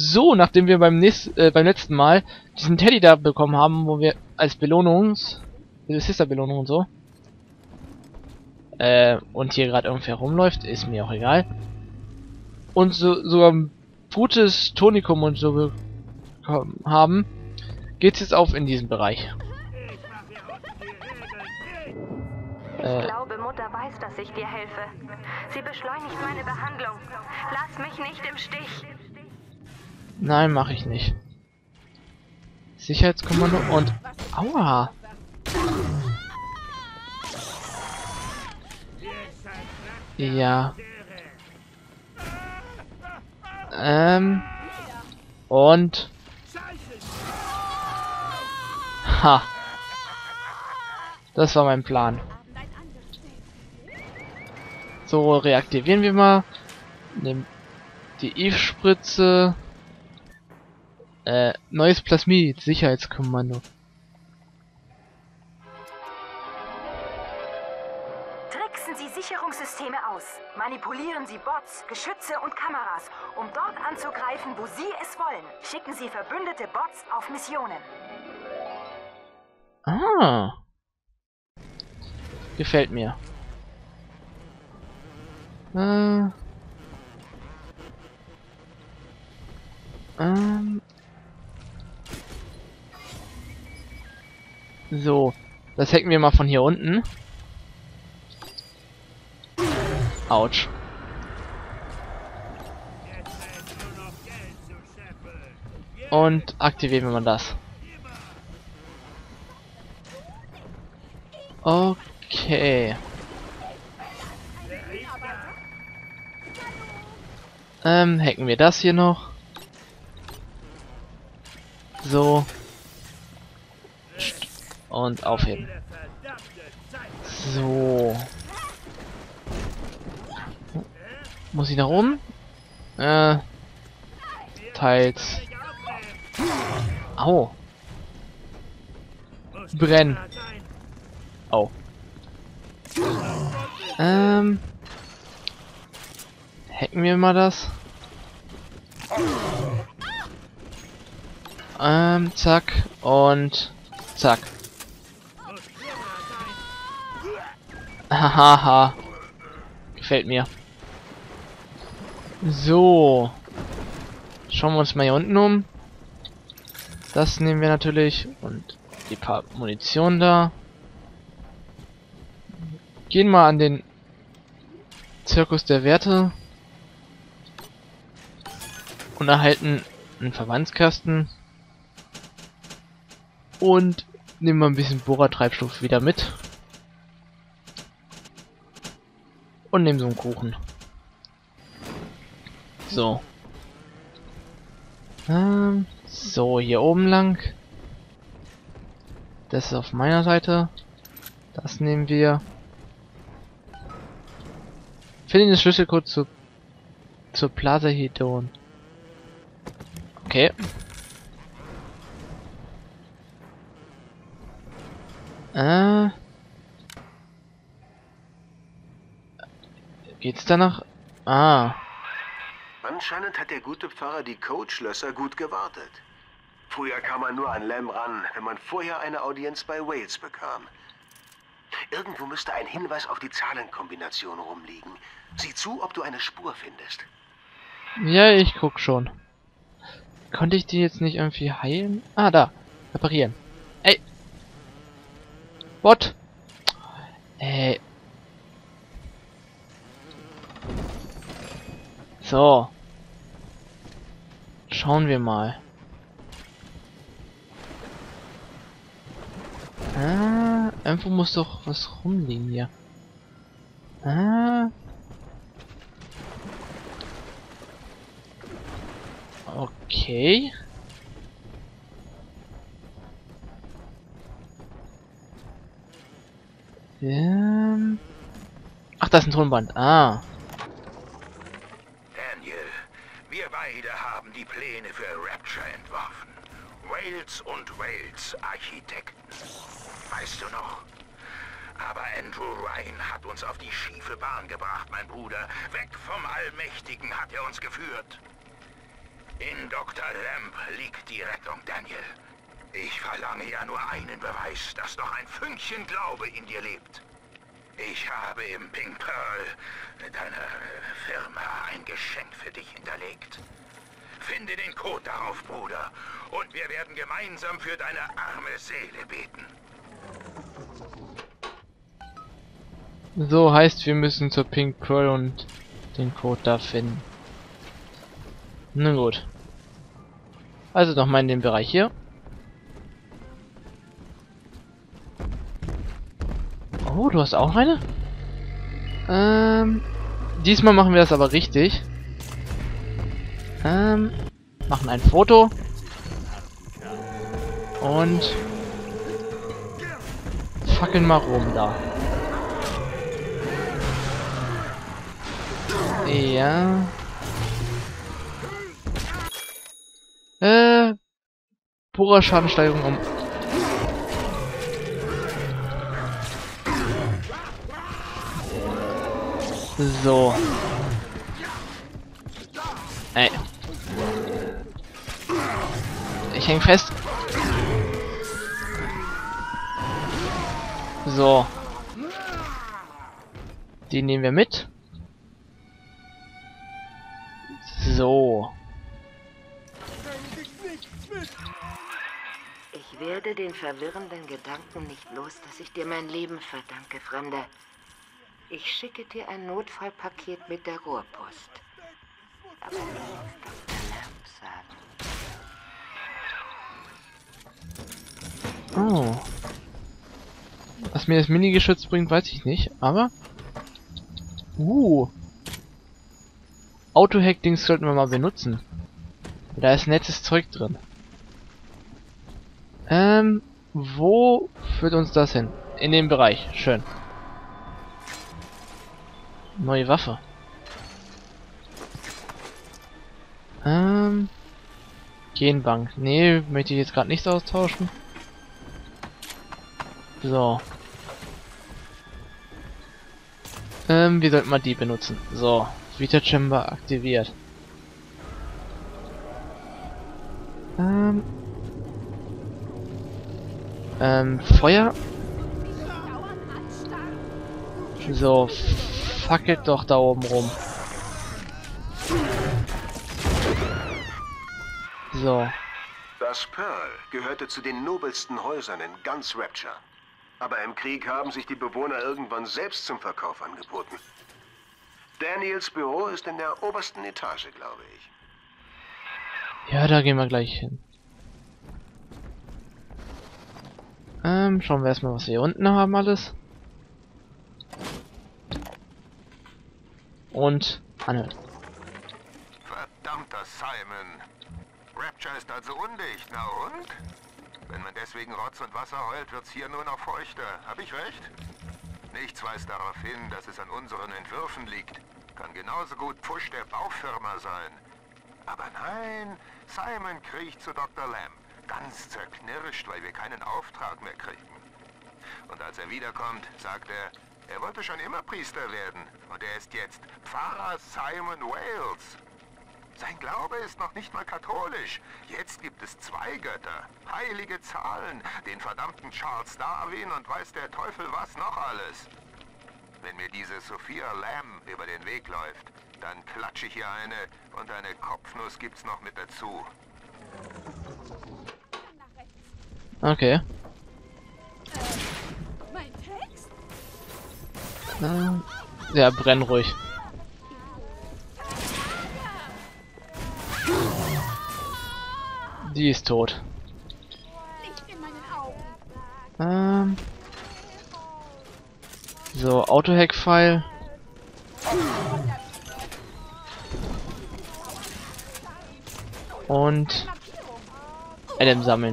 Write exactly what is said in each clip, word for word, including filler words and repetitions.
So, nachdem wir beim nächsten, äh, beim letzten Mal diesen Teddy da bekommen haben, wo wir als Belohnungs, Sister-Belohnung und so, äh, und hier gerade irgendwer rumläuft, ist mir auch egal, und so sogar ein gutes Tonikum und so bekommen haben, geht's jetzt auf in diesem Bereich. Ich glaube, Mutter weiß, dass ich dir helfe. Sie beschleunigt meine Behandlung. Lass mich nicht im Stich. Nein, mache ich nicht. Sicherheitskommando und... Aua! Ja. Ähm... Und... Ha! Das war mein Plan. So, reaktivieren wir mal. Nehmen die Eve-Spritze. Äh, neues Plasmid, Sicherheitskommando. Tricksen Sie Sicherungssysteme aus. Manipulieren Sie Bots, Geschütze und Kameras, um dort anzugreifen, wo Sie es wollen. Schicken Sie verbündete Bots auf Missionen. Ah. Gefällt mir. Äh. Ähm. So. Das hacken wir mal von hier unten. Autsch. Und aktivieren wir mal das. Okay. Ähm, hacken wir das hier noch. So. Und aufheben. So. Muss ich nach oben? Äh. Teils. Au. Brennen. Oh. Ähm. Hacken wir mal das. Ähm, zack. Und zack. Hahaha. Gefällt mir. So. Schauen wir uns mal hier unten um. Das nehmen wir natürlich. Und die paar Munition da. Gehen mal an den Zirkus der Werte. Und erhalten einen Verbandskasten. Und nehmen wir ein bisschen Bohrertreibstoff wieder mit. Und nehmen so einen Kuchen. So. Ähm, so, hier oben lang. Das ist auf meiner Seite. Das nehmen wir. Finde den Schlüsselcode zu, zur Plaza Hedon. Okay. Äh. Geht's danach? Ah. Anscheinend hat der gute Pfarrer die Codeschlösser gut gewartet. Früher kam man nur an Lem ran, wenn man vorher eine Audienz bei Wales bekam. Irgendwo müsste ein Hinweis auf die Zahlenkombination rumliegen. Sieh zu, ob du eine Spur findest. Ja, ich guck schon. Konnte ich die jetzt nicht irgendwie heilen? Ah, da. Reparieren. Ey. Bot. Ey. So. Schauen wir mal. Ah, irgendwo muss doch was rumliegen hier. Ah. Okay. Ähm. Ach, das ist ein Tonband. Ah. Daniel, wir beide haben die Pläne für Rapture entworfen. Wales und Wales Architekten. Weißt du noch? Aber Andrew Ryan hat uns auf die schiefe Bahn gebracht, mein Bruder. Weg vom Allmächtigen hat er uns geführt. In Doktor Lamb liegt die Rettung, Daniel. Ich verlange ja nur einen Beweis, dass noch ein Fünkchen Glaube in dir lebt. Ich habe im Pink Pearl, deiner Firma, ein Geschenk für dich hinterlegt. Finde den Code darauf, Bruder, und wir werden gemeinsam für deine arme Seele beten. So heißt, wir müssen zur Pink Pearl und den Code da finden. Na gut. Also nochmal in den Bereich hier. Oh, du hast auch eine? Ähm, diesmal machen wir das aber richtig. Ähm, machen ein Foto. Und fackeln mal rum da. Ja. Äh, purer Schadensteigerung um. So. Ey. Ich häng fest. So. Die nehmen wir mit. So. Ich werde den verwirrenden Gedanken nicht los, dass ich dir mein Leben verdanke, Fremder. Ich schicke dir ein Notfallpaket mit der Rohrpost. Aber nichts Doktor Lamb sagen. Oh. Was mir das Mini-Geschütz bringt, weiß ich nicht, aber... Uh. Auto-Hack-Dings sollten wir mal benutzen. Da ist nettes Zeug drin. Ähm, wo führt uns das hin? In den Bereich. Schön. Neue Waffe. Ähm, Genbank. Nee, möchte ich jetzt gerade nicht austauschen. So. Ähm, wir sollten mal die benutzen. So. Vita Chamber aktiviert. Ähm. Ähm, Feuer. So, fackelt doch da oben rum. So. Das Pearl gehörte zu den nobelsten Häusern in ganz Rapture. Aber im Krieg haben sich die Bewohner irgendwann selbst zum Verkauf angeboten. Daniels Büro ist in der obersten Etage, glaube ich. Ja, da gehen wir gleich hin. Ähm, schauen wir erstmal, was wir hier unten haben alles. Und anhört. Verdammter Simon. Rapture ist also undicht, na und? Wenn man deswegen Rotz und Wasser heult, wird's hier nur noch feuchter. Hab ich recht? Nichts weist darauf hin, dass es an unseren Entwürfen liegt. Kann genauso gut Pfusch der Baufirma sein. Aber nein, Simon kriecht zu Doktor Lamb. Ganz zerknirscht, weil wir keinen Auftrag mehr kriegen. Und als er wiederkommt, sagt er, er wollte schon immer Priester werden. Und er ist jetzt Pfarrer Simon Wales. Sein Glaube ist noch nicht mal katholisch. Jetzt gibt es zwei Götter, heilige Zahlen, den verdammten Charles Darwin und weiß der Teufel was noch alles. Wenn mir diese Sophia Lamb über den Weg läuft, dann klatsche ich ihr eine und eine Kopfnuss gibt's noch mit dazu. Okay. Mein Text? Ähm, ja, brenn ruhig. Die ist tot. Licht in meinen Augen. Ähm. So, Auto-Hack-File. Und Adam sammeln.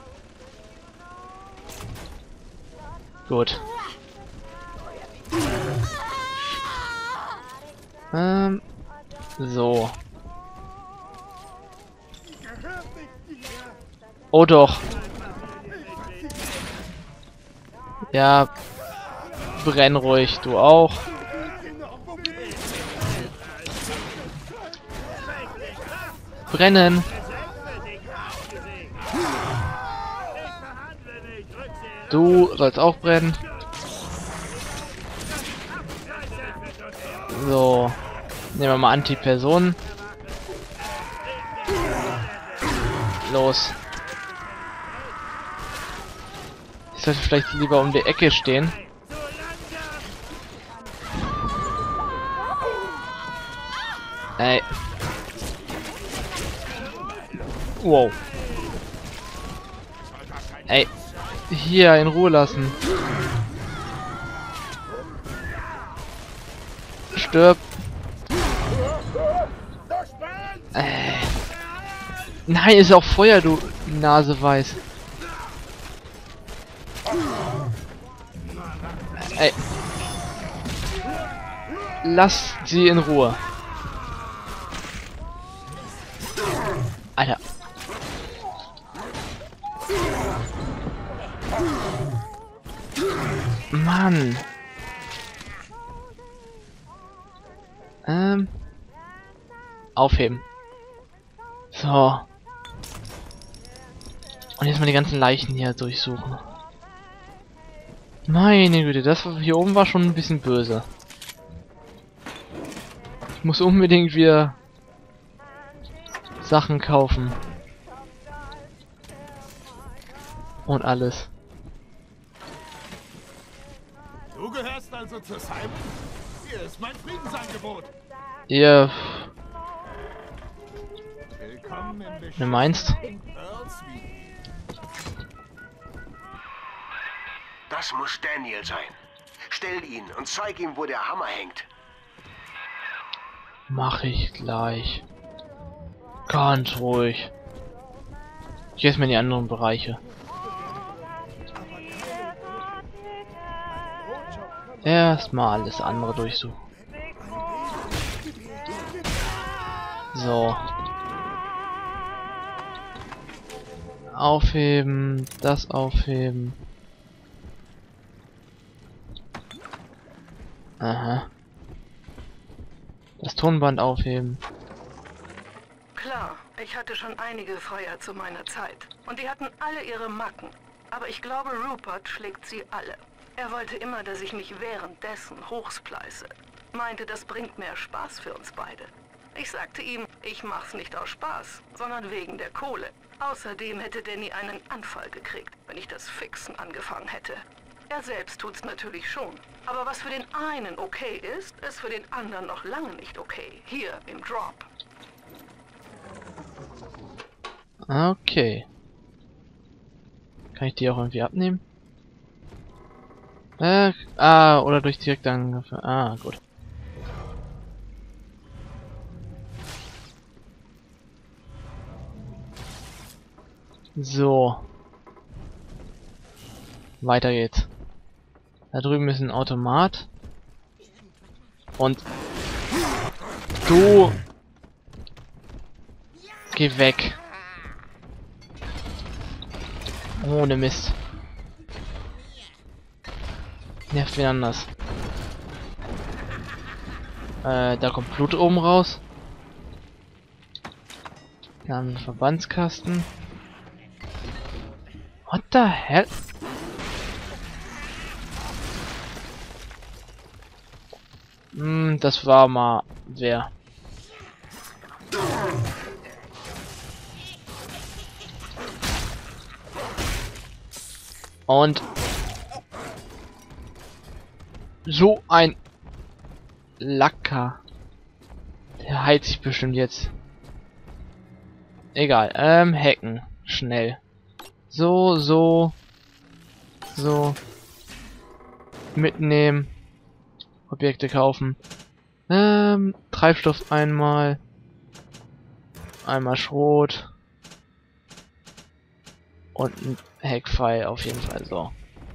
Gut. Ähm. So. Oh doch. Ja. Brenn ruhig, du auch. brennen. Du sollst auch brennen. So. Nehmen wir mal Antipersonen. Los. Ich sollte vielleicht lieber um die Ecke stehen. Ey. Wow. Ey. Hier, in Ruhe lassen. Stirb. Äh. Nein, ist auch Feuer, du Nase weiß. Ey. Lass sie in Ruhe. Alter. Mann. Ähm. Aufheben. So. Und jetzt mal die ganzen Leichen hier durchsuchen. Meine Güte, das hier oben war schon ein bisschen böse. Ich muss unbedingt wieder Sachen kaufen. Und alles. Du gehörst also zu Simon? Hier ist mein Friedensangebot. Ihr... Willkommen im Du meinst? Earl Sweet. Das muss Daniel sein. Stell ihn und zeig ihm, wo der Hammer hängt. Mach ich gleich. Ganz ruhig. Ich gehe erstmal in die anderen Bereiche. Erstmal alles andere durchsuchen. So. Aufheben, das aufheben. Aha. Das Tonband aufheben. Klar, ich hatte schon einige Feuer zu meiner Zeit. Und die hatten alle ihre Macken. Aber ich glaube, Rupert schlägt sie alle. Er wollte immer, dass ich mich währenddessen hochspleiße. Meinte, das bringt mehr Spaß für uns beide. Ich sagte ihm, ich mach's nicht aus Spaß, sondern wegen der Kohle. Außerdem hätte Danny einen Anfall gekriegt, wenn ich das Fixen angefangen hätte. Er selbst tut's natürlich schon. Aber was für den einen okay ist, ist für den anderen noch lange nicht okay. Hier im Drop. Okay. Kann ich die auch irgendwie abnehmen? Äh, ah, oder durch direkte Angriffe. Ah, gut. So. Weiter geht's. Da drüben ist ein Automat. Und du geh weg. Ohne Mist. Nervt wen anders. Äh, da kommt Blut oben raus. Dann Verbandskasten. What the hell? Hm, das war mal wer. Und so ein Lacker. Der heilt sich bestimmt jetzt. Egal. Ähm, hacken. Schnell. So, so. So. Mitnehmen. Objekte kaufen. Ähm, Treibstoff einmal. Einmal Schrot. Und ein Hackpfeil auf jeden Fall. So.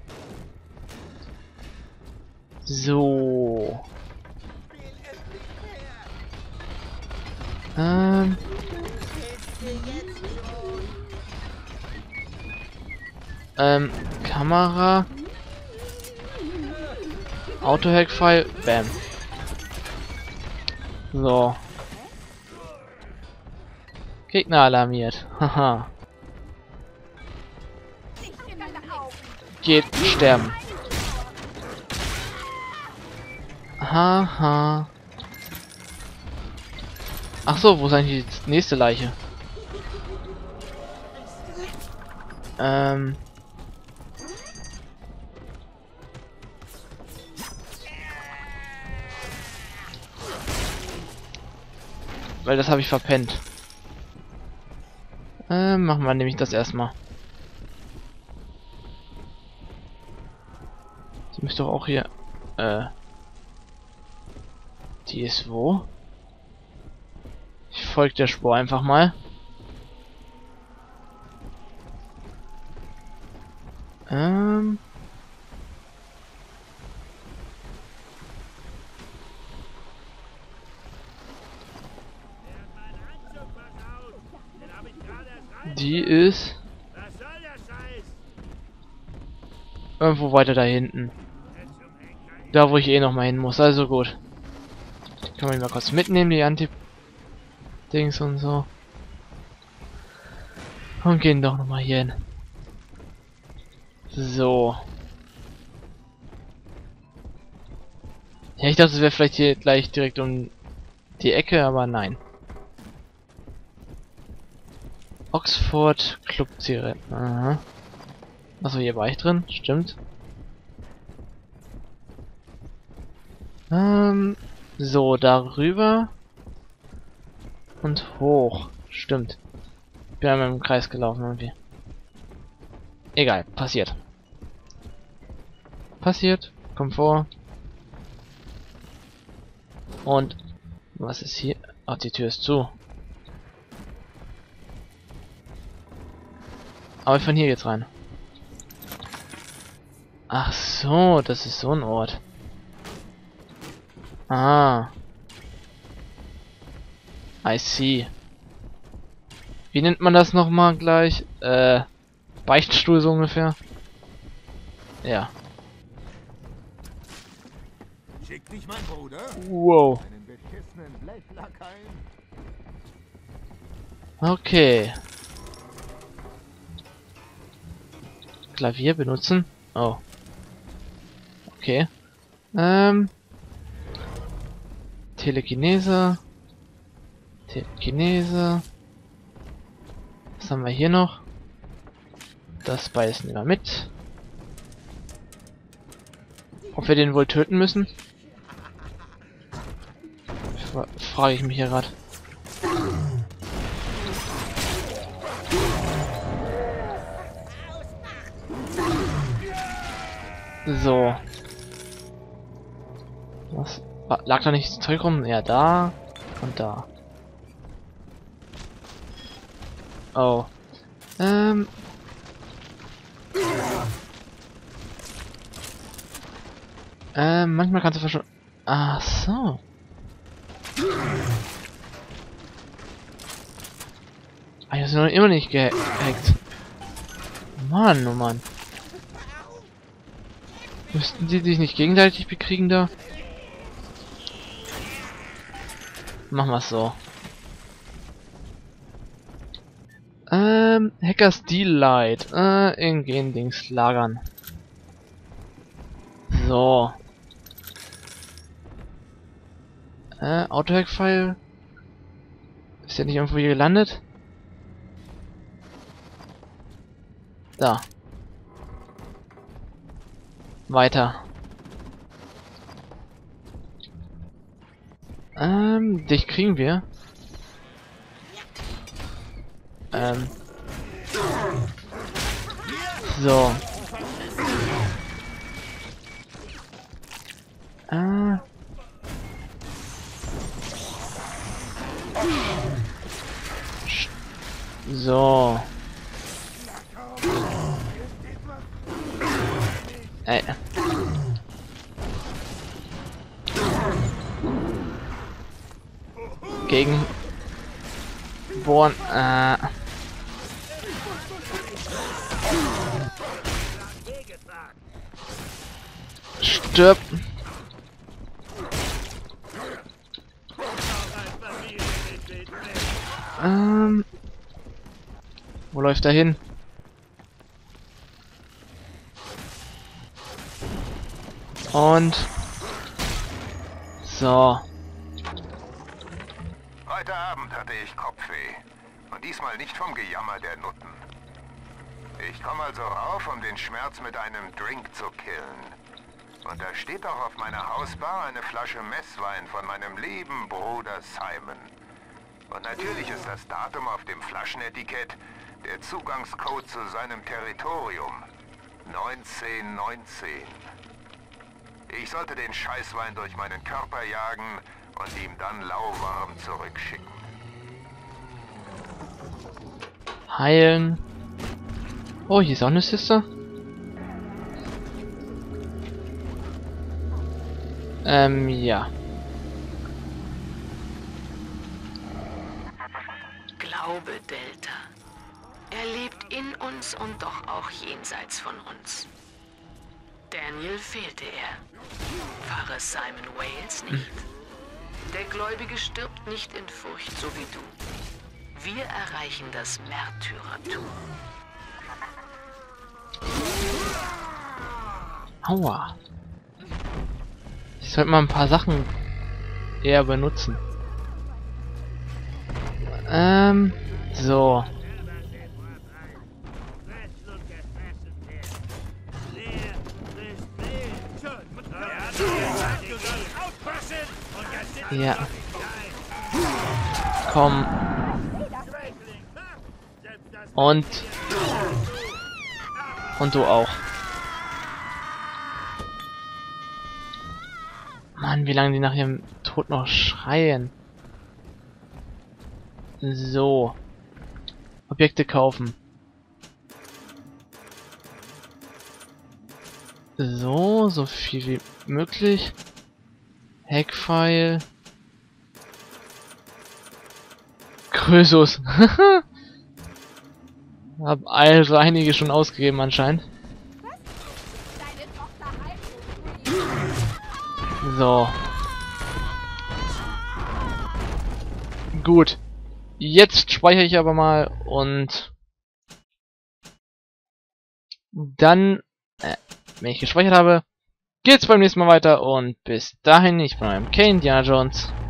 So. Ähm. Ähm, Kamera. Auto-Hack-File. Bam. So. Gegner alarmiert. Haha. Nicht in meine Augen. Geht sterben. Haha. Ach so, wo ist eigentlich die nächste Leiche? Ähm. Weil das habe ich verpennt. Ähm, machen wir nämlich das erstmal. Die müsste doch auch hier. Äh. Die ist wo? Ich folge der Spur einfach mal. Ähm. Die ist irgendwo weiter da hinten. Da, wo ich eh noch mal hin muss. Also gut. Kann man mal kurz mitnehmen, die Anti-Dings und so. Und gehen doch noch mal hier hin. So. Ja, ich dachte, es wäre vielleicht hier gleich direkt um die Ecke, aber nein. Oxford Club Zigaretten. Aha. Achso, hier war ich drin, stimmt. Ähm, so, darüber und hoch. Stimmt. Ich bin einmal im Kreis gelaufen irgendwie. Egal, passiert. Passiert, kommt vor. Und was ist hier? Ach, die Tür ist zu. Aber von hier geht's rein. Ach so, das ist so ein Ort. Ah. I see. Wie nennt man das nochmal gleich? Äh, Beichtstuhl so ungefähr? Ja. Schick dich, mein Bruder. Wow. Einen beschissenen Blechlakai. Okay. Klavier benutzen. Oh. Okay. Ähm. Telekinese. Telekinese. Was haben wir hier noch? Das beißen wir mit. Ob wir den wohl töten müssen? Fra- Frage ich mich hier gerade. So. Was? Lag da nicht das Zeug rum? Ja, da und da. Oh. Ähm. Ähm, manchmal kannst du verschwinden. Ach so. Ah, ich hab's noch immer nicht gehackt. Mann, oh Mann. Müssten die sich nicht gegenseitig bekriegen da? Machen wir's so. Ähm, Hackers Delight. Äh, in Gen-Dings lagern. So. Äh, Autohack-File. Ist der nicht irgendwo hier gelandet? Da. Weiter. Ähm, dich kriegen wir. Ähm. So. Ah. So. Ey. Gegen Bohren. Äh. Stirb. Ähm. läuft dahin. Und so. Heute Abend hatte ich Kopfweh. Und diesmal nicht vom Gejammer der Nutten. Ich komme also rauf, um den Schmerz mit einem Drink zu killen. Und da steht auch auf meiner Hausbar eine Flasche Messwein von meinem lieben Bruder Simon. Und natürlich ist das Datum auf dem Flaschenetikett der Zugangscode zu seinem Territorium. neunzehn neunzehn. Ich sollte den Scheißwein durch meinen Körper jagen und ihm dann lauwarm zurückschicken. Heilen. Oh, hier ist auch eine Sister. Ähm, ja. Glaube, Delta. Er lebt in uns und doch auch jenseits von uns. Daniel fehlte er. Pfarrer Simon Wales nicht. Der Gläubige stirbt nicht in Furcht, so wie du. Wir erreichen das Märtyrertum. Aua. Ich sollte mal ein paar Sachen eher benutzen. Ähm, so. Ja. Komm. Und. Und du auch. Mann, wie lange die nach ihrem Tod noch schreien. So. Objekte kaufen. So, so viel wie möglich. Hackfile. Krösus. Hab also einige schon ausgegeben anscheinend. So. Gut. Jetzt speichere ich aber mal und dann, äh, wenn ich gespeichert habe, geht's beim nächsten Mal weiter und bis dahin, ich bin euer M K Indiana Jones.